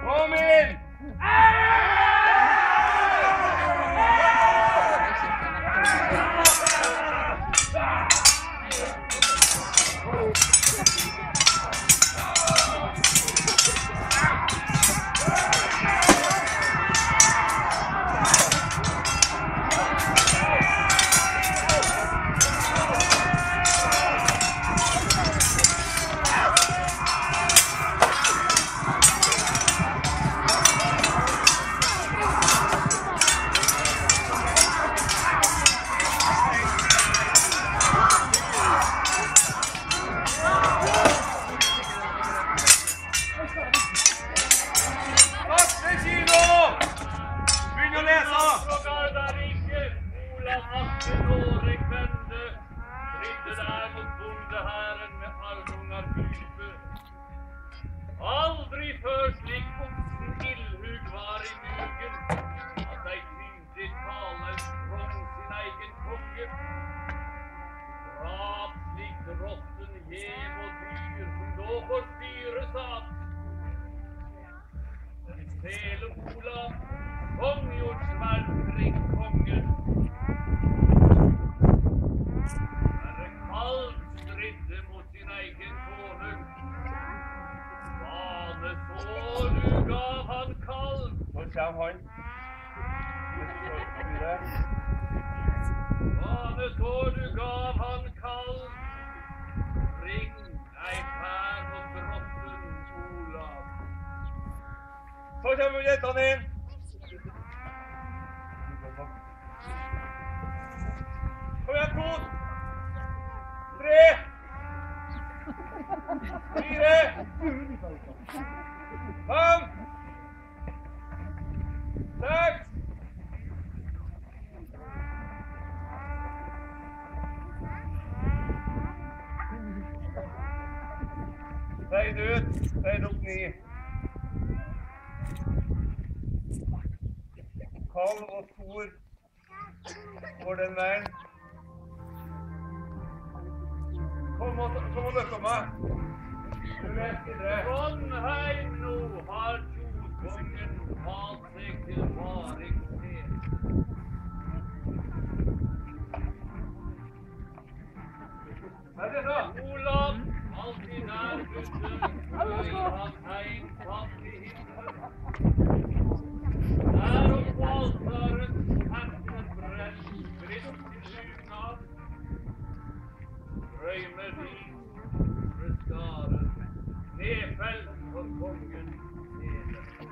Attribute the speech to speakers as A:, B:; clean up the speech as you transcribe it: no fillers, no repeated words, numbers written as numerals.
A: Kom inn!
B: Aldri før slik oksen ildhug var i mygen, at dei tydde tale från sin egen konge. Drap slik rotten, jev og dyr, som då får styre satt. Den sele Olav, kongjordsverd kring kongen. Herre kalv stridde mot sin egen konung. Så du gav han kalv.
A: Nå kommer han.
B: Bane så du gav han kalv. Ring ei fær mot drotten Olav.
A: Så kommer jentene inn. Kom igjen, 2, 3, 4, 5, 6. Seid ut, seid opp 9. Kalv og Thor går den veien. Kom og døkke meg. Du vet videre.
B: Trondheim nå har Tjodkongen valgt seg til varig sted.
A: Hva er det da?
B: Olav, alltid nær gutten, vil han heim fast i himmelen. Der opp altaren, herten brenn, gritt til dugnad. Drømmer din, skaren, nedfelt for kongen nede.